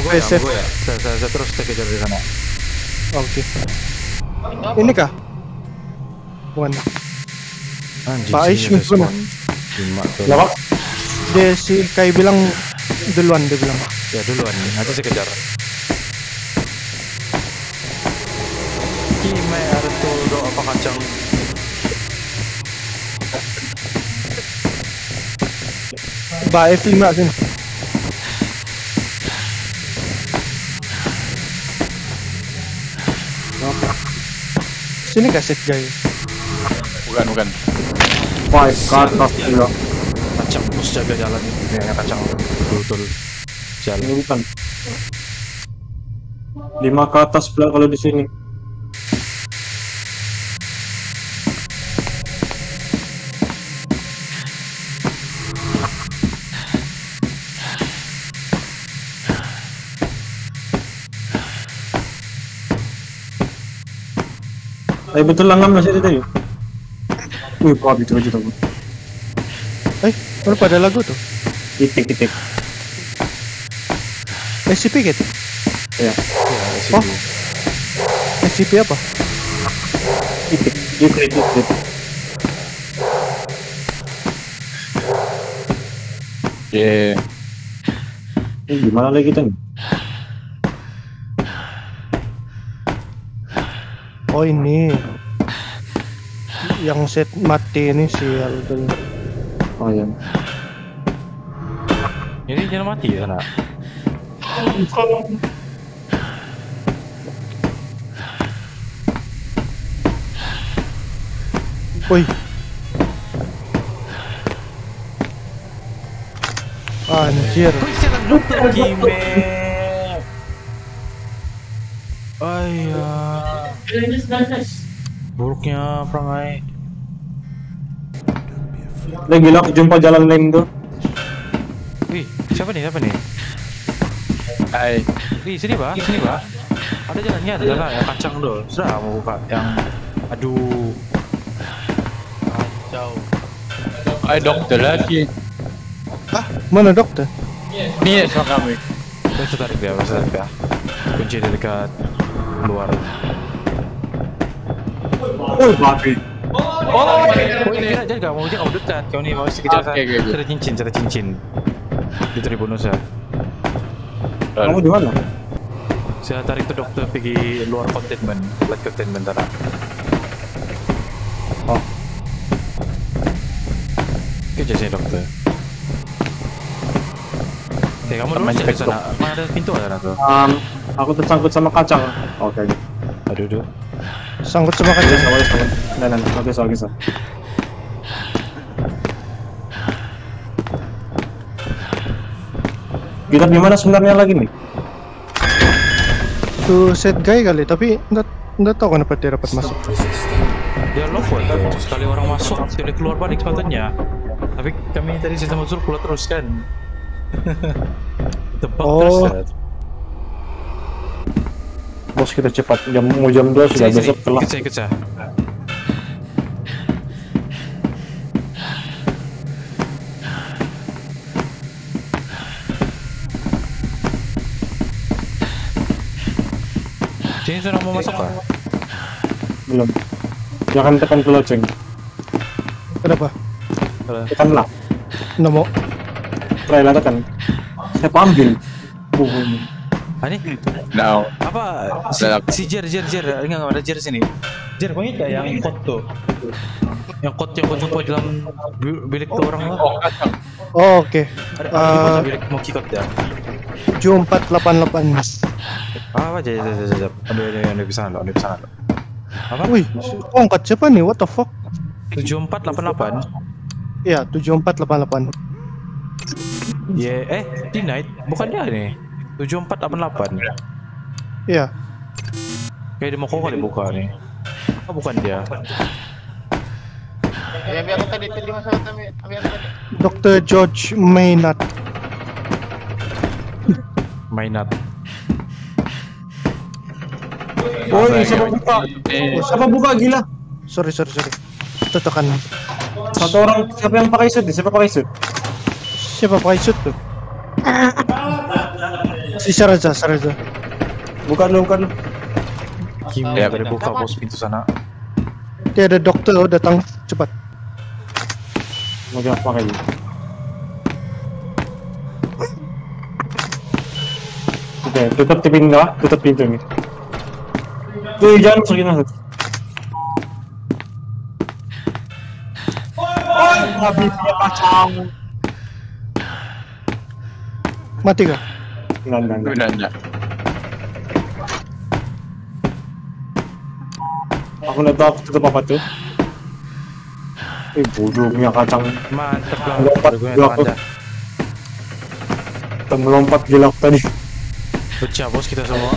gue Save. ya. Saya terus kejar di sana. Oke. Ini kah? Bukan. Anjing. Pak Aish sini ada mana? spawn. 5 tuh. Kenapa? Dia si Kai bilang duluan dia bilang. Ya duluan, nanti saya kejar. Kime Arturo apa kacang? Pak F5 sini. Sini kah set guy? Bukan. Wah, ke atas juga. Kacang terus jaga jalan ini. Ini kacang betul jalan. Ini bukan. 5 ke atas pula kalau di sini. Betul langgam masih itu. Wih, kok itu aja tuh. Mana pada lagu tuh? Titik. SCP gitu? Ya, Ya, Oh. sini. SCP apa? titik. Titik. Ini gimana lagi kita nih? Oh ini yang set mati ini si Alden. Oh ya. Ini jangan mati ya, nak. Woi. Anjir. Wih, jangan lupa Kime. Ayah. Buruknya perangai. Lagi gila aku jumpa jalan lain tuh. Wih, siapa nih? Hai. Wih, sini bah. Ada jalannya, ada jalan yang kacang dulu. Sudah mau buka yang, aduh, kacau. Ay, dokter lagi. Mana dokter? Ini sama kami. Saya tarik dia. Kunci di dekat luar. Oh, babi. Oh, kira aja gak mau dekat. Kau nih mau sekejar Oke. cara cincin. Itu di bonus ya. Kamu di mana? Saya tarik tuh dokter pergi luar containment, light containment tadi. Oh. Kerja sini dokter. Oke, kamu dulu cari sana. Mana ada pintu ada tuh? Aku tersangkut sama kacang. Oke. Aduh. Sangkut sama kaca. Sama. Nah. Oke, so. Kita di mana sebenarnya lagi nih? Tuh set guy kali, tapi nggak tahu kenapa dia dapat masuk. Dia lock tuh. Sekali orang masuk, dia keluar balik sepatutnya. Tapi kami tadi sistem unsur keluar terus kan. Tebak terus ya. Bos, kita cepat. Mau jam 2 sudah besok kelas. Ikut saya. Sini sudah mau masuk kah? Belum. Jangan tekan ke loceng. Kenapa? Tekanlah. Nggak mau. Try lah tekan. Saya ambil. Ini? No. Apa? Si Jer. Enggak ada Jer sini. Jer, kau ingat yang code tuh? Yang code yang kau jumpa dalam bilik tuh orang lah. Oh, oke. Ada bilik mau kikot ya. 7488. Apa aja. Ada di sana lo. Apa? Wih, angkat siapa nih? What the fuck? 7488. Iya, 7488. Di night bukan dia nih. 7488. Iya. Kayak dia mau kok kali buka nih. Oh, bukan dia. Ambil aku tadi masalah ambil aku tadi. Dr. George Maynard. Mainat. Woi, siapa buka? Siapa buka, gila? Sorry. Tekan. Satu orang, siapa yang pakai suit? Siapa pakai suit? Siapa pakai suit tuh? Si Saraza. Bukan lu. Gimana ya, buka bos pintu sana. Dia ada dokter, datang cepat. Mau apa lagi? Oke, tutup pintu ini. Tuh, jangan masukin masuk. Habis dia kacang. Mati kah? Enggak. Aku udah tahu tutup apa tuh. Bodoh punya kacang. Mantep lah. Melompat gila aku. Kita melompat gila aku tadi. Pecah bos kita semua.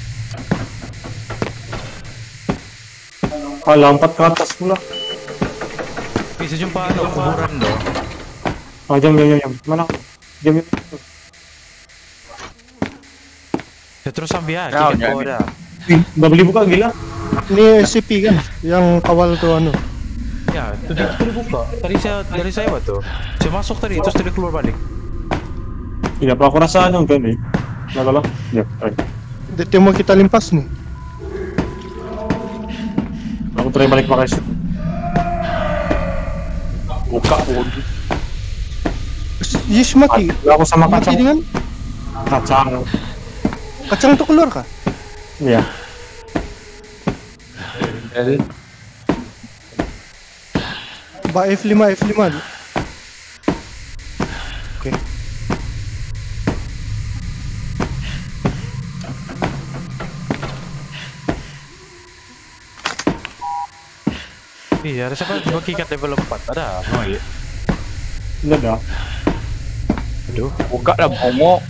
Lompat ke atas pula. Bisa jumpa kuburan dong. Jam. Mana? Jam. Ya terus sambil aja kan kau dah. Nggak beli buka gila. Ini SCP kan, yang kawal tuh anu. Ya, itu dibuka. Dari saya apa tuh? Saya masuk tadi, terus tadi keluar balik. Tidak apa aku rasa anu kan nih. Nah kalau, ya. Dia mau kita limpas nih. Aku try balik pakai shoot. Buka. Yes, mati. Aku sama Mati kacang. dengan kacang tuh keluar kah? Iya. Mbak F5. Oke. Iya, ada siapa coba kikat level 4? Ada apa lagi? Tidak ada. Aduh, Buka lah bongo.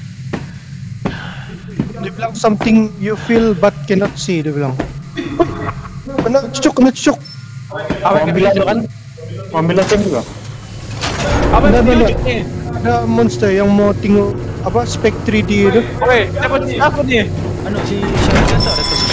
Dia bilang something you feel but cannot see, dia bilang. Kena cucuk. Ambil aja kan? Ambil aja juga. Apa Ada, yang ada. ni? Ada monster yang mau tengok apa spek 3D itu. Oi, apa ni? anu si Syarif kata ada terus.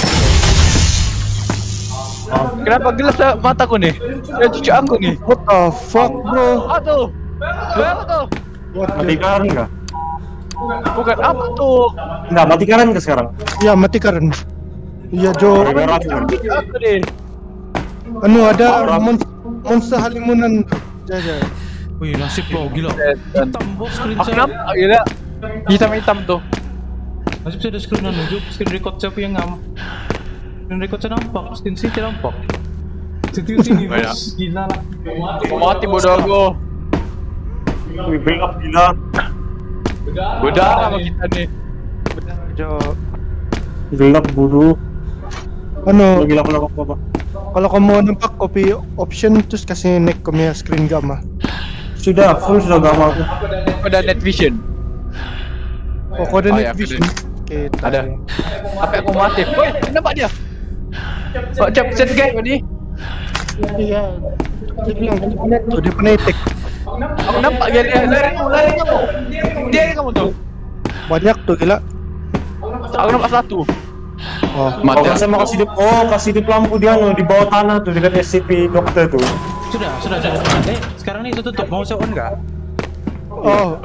Kenapa gelas mataku ni? Ya cucu aku ni. What the fuck, bro? Apa tu? Apa tu? What Mati the... karen nggak? Bukan apa tu? Nggak mati karen ke sekarang? Ya, mati karen. Iya, Jo. Gara-gara aku. Cucu aku ni. Anu ada monster halimunan tuh. Jaja. Wih, nasib lo gila. Hitam bos screen Aku saya. nampak gila. Hitam tu. Nasib saya ada screen anu, screen record saya punya ngam. Screen record saya nampak, screen saya tidak nampak. Sini bos, gila lah. Mati bodoh aku. Wih, backup gila. Bodoh sama kita ni. Jo. Gelap buru. Anu, Gila apa? kalau kamu nampak copy option terus kasih neck punya screen gamma. Sudah full sudah gamma aku. Ada net vision. Oh, kode Oh, night ya, vision. Oke, Ada. Apa aku mati? Woi, nampak dia. Pak Cap set guy ni. Iya. Dia bilang tuh dia pernah attack. Aku nampak dia lari kamu. Dia kamu tu. Banyak tuh gila. Aku nampak satu. Oh, Mati. Saya mau kasih di lampu dia di bawah tanah tuh dekat SCP dokter tuh. Sudah. Sekarang ni tutup. Mau saya on enggak? oh,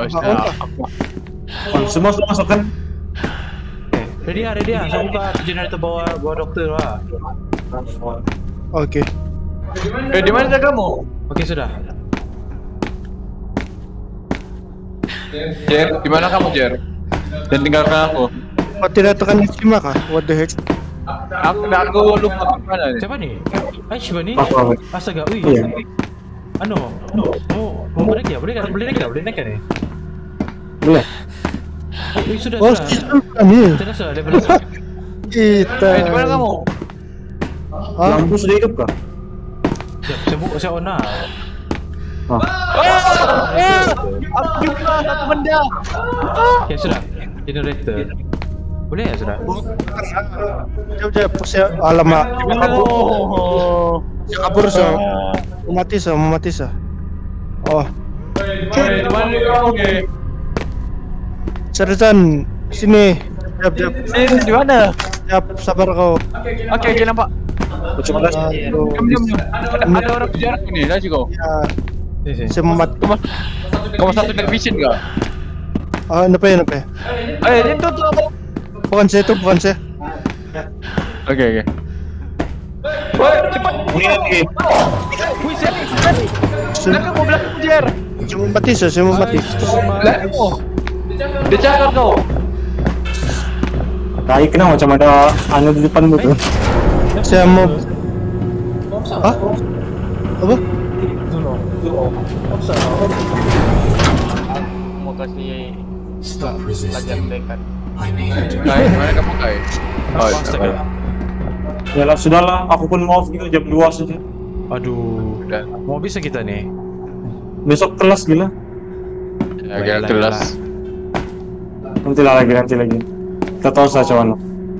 Semua sudah masuk kan? Ready ah. Saya buka generator bawah dokter lah. Oke. Di mana kamu? Okey, sudah. Jer, di mana kamu Jer? Dan tinggalkan aku. Oh, tidak tekan F5 kah? What the heck? Aku lupa mana ni. Siapa ni? Aisyah ni? Apa? Astaga, wih. Iya. Anu, mau naik ya? Boleh naik kan ni? Boleh. Wih, sudah. Oh, ini. Sudah, level 1. Kita. Di mana kamu? Ah, Lampu sudah hidup kah? Saya on lah. Aku juga satu benda. Okey, sudah. Generator. Boleh ya, sudah? jauh saya alamak. Dia kabur so. Mati so. Oh, Di mana kamu ni? Sersan, sini. Jap. Di mana? Jap, sabar kau. Okey, nampak. Coba Aduh. Diam. Ada orang kejar aku ni, dah juga. Ya, Sini. saya mati. Kamu satu net vision ke? Ah, kenapa ya? Itu tu apa? bukan saya itu, bukan saya. Oke. Woi, cepat. Ini. Wih, sini. Belakang mau belakang Jer. Saya mau mati, saya mau mati. Belakang. Dia cakar kau. Tai kena macam ada anu di depanmu tuh. Saya mau. Hah? Apa? Mau kasih pelajaran dekat. Kai, mana kamu Kai? Oh, Astaga. Ya lah sudahlah, aku pun mau gitu jam 2 saja. Aduh, udah. mau bisa kita nih. Besok kelas gila. Ya, kira kelas. Nanti lagi. Kita tahu saja mana.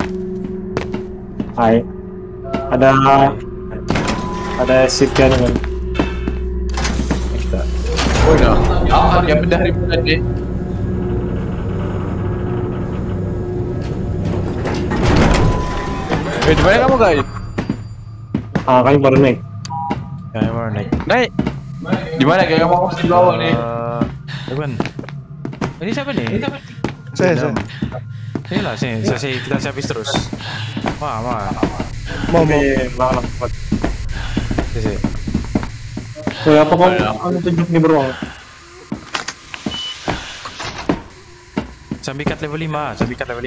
Hai. Ada Sitian kan. Oh, no. Dia bedah ribu tadi. Di mana kamu Kai? Kami baru naik. Ya, mana naik? Naik. Di mana kayak kamu masih di bawah nih? Bukan. Ini siapa nih? Saya. Ini lah, sini. Kita habis terus. Wah. Mau. Malam. Sini. Apa kau anu tunjuk nih beruang? Sambikat level 5.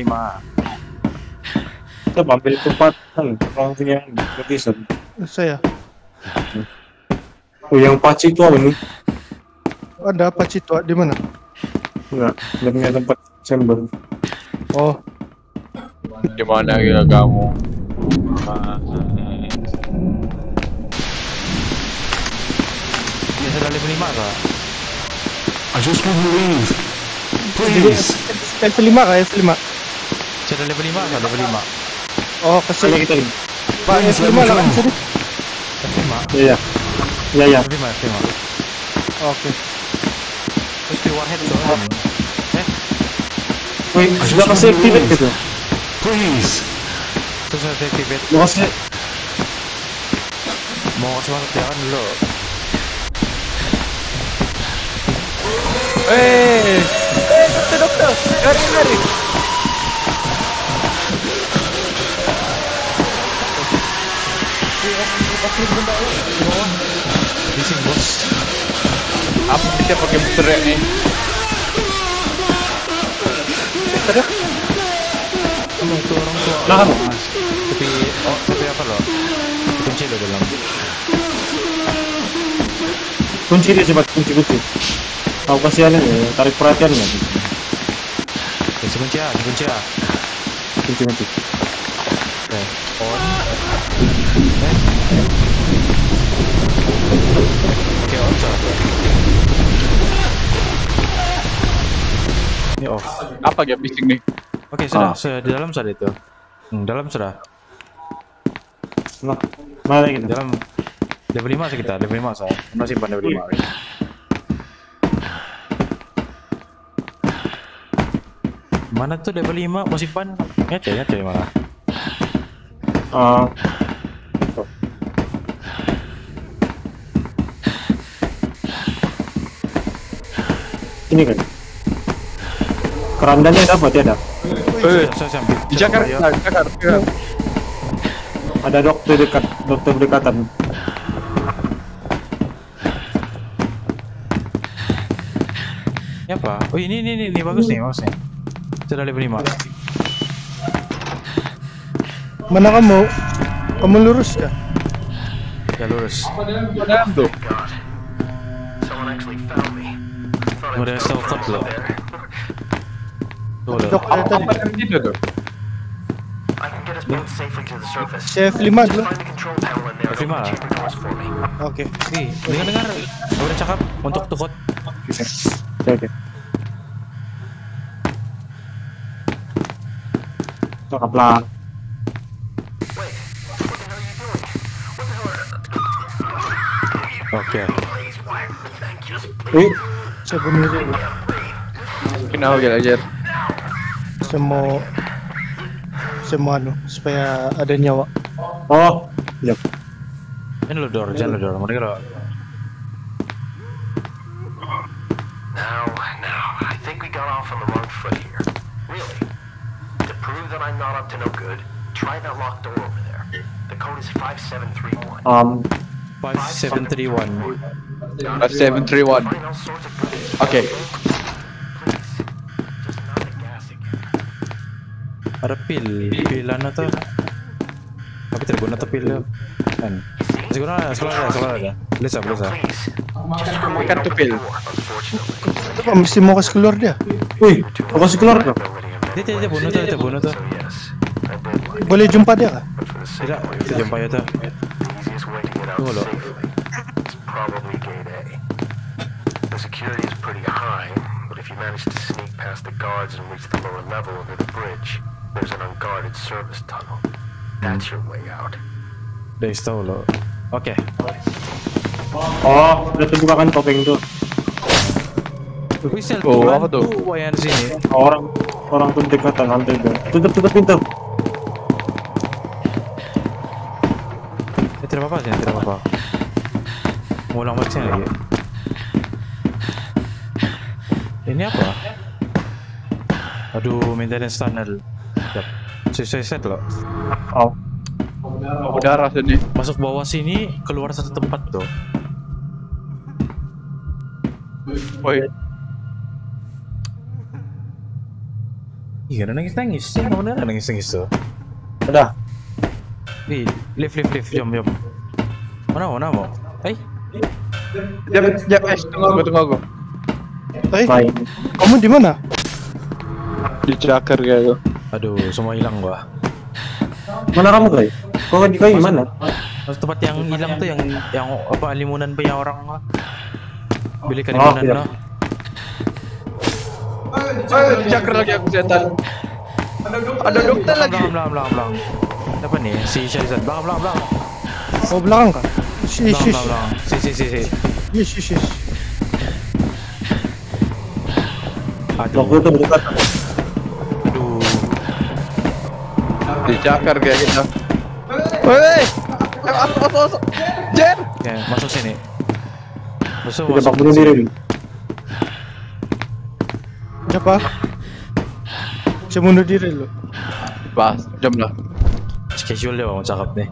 Kita ambil tempat kan orang punya gratisan. Saya. Oh yang paci itu apa nih? Ada apa Cito? Di mana? Enggak, dia punya tempat chamber. Oh, Di mana kira kamu? Dia sudah level 5 kah? I just want to leave. Please. F5 kah? F5. Sudah level 5 kah? Level 5. Oh, kasih. Kita nih. Pak, F5 lah kan sini. F5. Iya. F5. Oke. Terus di warhead tuh kan. Wih, sudah kasih activate gitu. Please. Terus saya activate. Lu kasih Mau masuk dia kan dulu. Dokter. Lari. Bising bos. Apa kita pakai teriak nih? Orang tua. Nah, kan? Tapi apa loh? Kunci lo dalam. Kunci dia cepat kunci. Aku kasih aneh ya, tarik perhatian nggak? Kunci A. Kunci. Oke. On. Oke, on salah. Ini off. Apa dia bising nih? Oke, sudah di dalam sudah itu. Dalam sudah. Nah, mana gitu? Dalam level 5 sih kita, level 5 saya. Masih simpan level 5. Mana tuh level 5 mau simpan? Ngece malah. Ini kan. Kerandanya dapat ya, ada. Saya ambil. Di Jakarta. Ada dokter dekatan. Ini apa? Oh ini bagus nih. Sudah level 5. Mana kamu? Kamu lurus kah? Ya lurus. Dalam tuh. Udah stalker loh. Tuh loh. Dokter tadi. Apa yang itu tuh? Saya F5 dulu. F5 lah. Oke. Nih, dengar. Udah cakap untuk tukot. Oke. Cakaplah. Oke. Wih, Saya bunuh dulu. Kenapa aja? Saya mau anu supaya ada nyawa. oh, iya. Ini lo door, jangan lo door. Mereka lo. Now, I think we got off on the wrong foot here. Really? The prove that I'm not up to no good, try that locked door over there. The code is 5731. 5731. 5731. Find all sorts of good information. Okay. Please, just not a gas again. Ada pil ano to? Tapi terguna tuh pil kan. Siguro ada. Bisa. Please, just remove Makan tuh pil. unfortunately. Apa mesti mau kasih keluar dia? Wih, aku kasih keluar tuh. Dia bunuh tuh. So yes, I did like Boleh jumpa dia kah? but for the sake Tidak, of my kita jumpa ya tuh. the easiest way to get out Tunggu, lo. safely is probably gate A. The security is pretty high, but if you manage to sneak past the guards and reach the lower level under the bridge, there's an unguarded service tunnel. That's your way out. Dari tahu lo. Oke. Oh, udah terbuka kan topeng tuh. Whistle. Oh, apa tuh? Wayan di sini. Orang tuh dekatan lantai tuh. Tutup pintu. Tidak apa-apa. Ngulang balik sini lagi. Ini apa? Aduh, maintenance tunnel. Set lo. Oh, Udara sini. Masuk bawah sini, keluar satu tempat tuh. Woi. Iya, nangis. Mana nangis tuh? udah. Nih, lift, jom. Mana mau? Tunggu aku. Main. Kamu di mana? Di cakar gitu. Aduh, semua hilang gua. Mana kamu guys? Kau di mana? Masuk tempat yang hilang tuh yang apa limunan punya orang lah. Beli ke Oh, limunan iya. lo. Di cakar lagi aku setan. Ada dokter lagi. Belakang. Apa nih? Si Syahrizad. Belakang. Oh belakang kah? Shish. Belakang. Si. Yes. Aduh. Waktu itu berdekat. Di cakar kayak gitu. Woi. Masuk. Jen. Oke, masuk sini. Tidak bunuh diri. Siapa? Saya bunuh diri lo. Pas, jam lah. Casual dia mau cakap nih.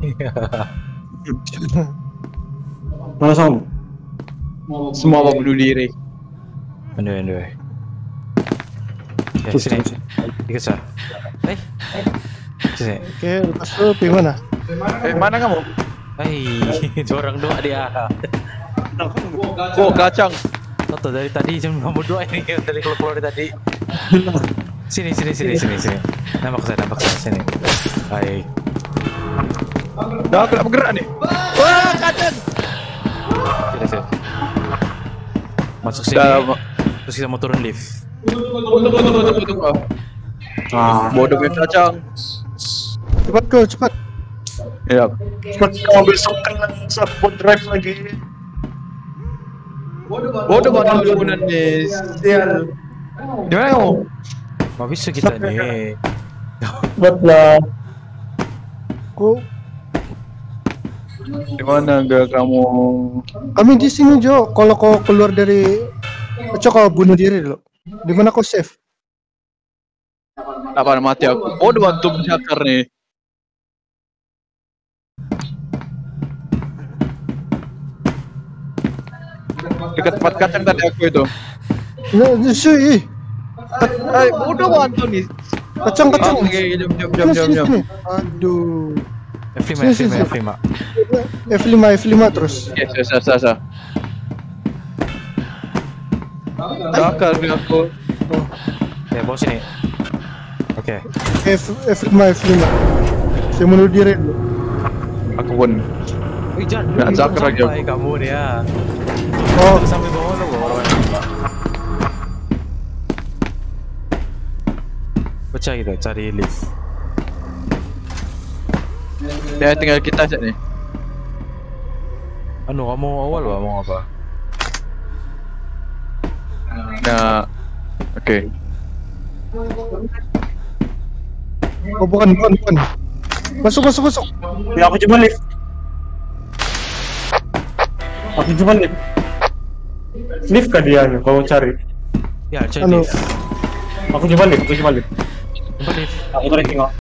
Mana kamu? Semua mau bunuh diri. Anyway. Oke, sini. Ikut sah. Sini. Oke, lepas itu pergi mana? Mana kamu? Orang doa dia. Oh, kacang. Toto dari tadi jam 2 ini dari keluar dari tadi. Sini. Nampak saya sini. Baik. Dah aku nak bergerak nih. Wah, kacang. Sini. Masuk sini. Terus kita mau turun lift. Tunggu. Bodoh punya kacang. Cepat. Ya. Cepat kau besok kena support drive lagi. Bodoh banget bangunan nih. Sial. Di mana kamu? Gak bisa kita nih. Buatlah. Kok Di mana gak kamu? kami di sini Jo. Kalau kau keluar dari kau bunuh diri lo. Di mana kau save? Apa mati aku? Bodoh bantu cakar nih. Dekat tempat kacang tadi aku itu. Nah, sih. Bodoh bantu nih. Kacang. Oke, jom. Sini. Aduh. F5. F5 terus. Yes, sasa. Cakar nih aku. Oke, bawa sini. Oke. F5. Saya bunuh diri lo. Aku pun. Wih, jangan. Nggak cakar lagi aku. Sampai kamu dia. Oh, Sampai bawah lo orang. Pecah kita cari lift. Ya tinggal kita aja nih. Kamu awal mau apa? Nah, oke. oh bukan. Masuk. Ya aku coba lift. Lift kah dia nih? Kau cari. Ya, cari Anu. lift. Aku coba lift. Coba lift. Aku tracking kok.